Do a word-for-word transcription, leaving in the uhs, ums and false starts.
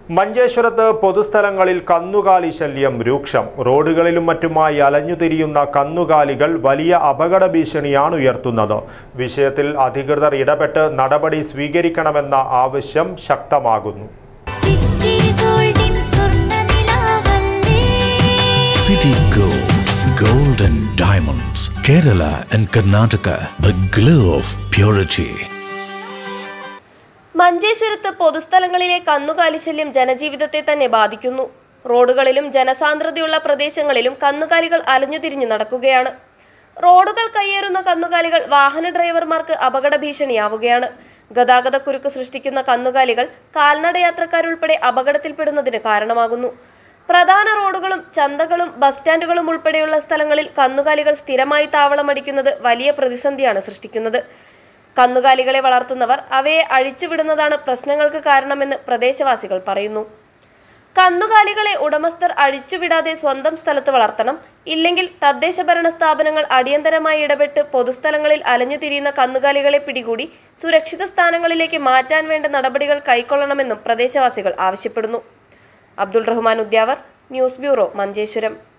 മഞ്ചേശ്വരത്ത് പൊതുസ്ഥലങ്ങളിൽ കന്നുകാലി ശല്യം രൂക്ഷം. റോഡുകളിലും മറ്റുമായി അലഞ്ഞുതിരിയുന്ന കന്നുകാലികൾ വലിയ അപകട ഭീഷണിയാണ് ഉയർത്തുന്നത്. വിഷയത്തിൽ അധികൃതർ ഇടപെട്ട് നടപടി സ്വീകരിക്കണമെന്ന ആവശ്യം ശക്തമാകുന്നു. City Gold, Gold and Diamonds, Kerala and Karnataka, the glow of purity. മഞ്ചേശ്വരത്ത് പൊതുസ്ഥലങ്ങളിലെ കന്നുകാലി ശല്യം ജനജീവിതത്തെ തന്നെ ബാധിക്കുന്നു. റോഡുകളിലും ജനസാന്ദ്രതയുള്ള പ്രദേശങ്ങളിലും കന്നുകാലികൾ അലഞ്ഞുതിരിഞ്ഞു നടക്കുകയാണ്. റോഡുകൾ കയ്യേറുന്ന കന്നുകാലികൾ വാഹന ഡ്രൈവർമാർക്ക് അപകട ഭീഷണിയാവുകയാണ്. ഗതാഗതക്കുരുക്ക് സൃഷ്ടിക്കുന്ന കന്നുകാലികൾ കാൽനടയാത്രക്കാരുൾപ്പെടെ അപകടത്തിൽപ്പെടുന്നതിന് കാരണമാകുന്നു. പ്രധാന റോഡുകളും ചന്തകളും ബസ് സ്റ്റാൻഡുകളും ഉൾപ്പെടെയുള്ള സ്ഥലങ്ങളിൽ കന്നുകാലികൾ സ്ഥിരമായി താവളമടിക്കുന്നത് വലിയ പ്രതിസന്ധിയാണ് സൃഷ്ടിക്കുന്നത്. കന്നുകാലികളെ വളർത്തുന്നവർ അവയെ അഴിച്ചുവിടുന്നതാണ് പ്രശ്നങ്ങൾക്ക് കാരണമെന്ന് പ്രദേശവാസികൾ പറയുന്നു. കന്നുകാലികളെ ഉടമസ്ഥർ അഴിച്ചുവിടാതെ സ്വന്തം സ്ഥലത്ത് വളർത്തണം. ഇല്ലെങ്കിൽ തദ്ദേശ ഭരണ സ്ഥാപനങ്ങൾ അടിയന്തരമായി ഇടപെട്ട് പൊതുസ്ഥലങ്ങളിൽ അലഞ്ഞുതിരിയുന്ന കന്നുകാലികളെ പിടികൂടി സുരക്ഷിത സ്ഥാനങ്ങളിലേക്ക് മാറ്റാൻ വേണ്ട നടപടികൾ കൈക്കൊള്ളണമെന്നും പ്രദേശവാസികൾ ആവശ്യപ്പെടുന്നു. Abdul Rahman Udyavar, news bureau, Manjeshwaram.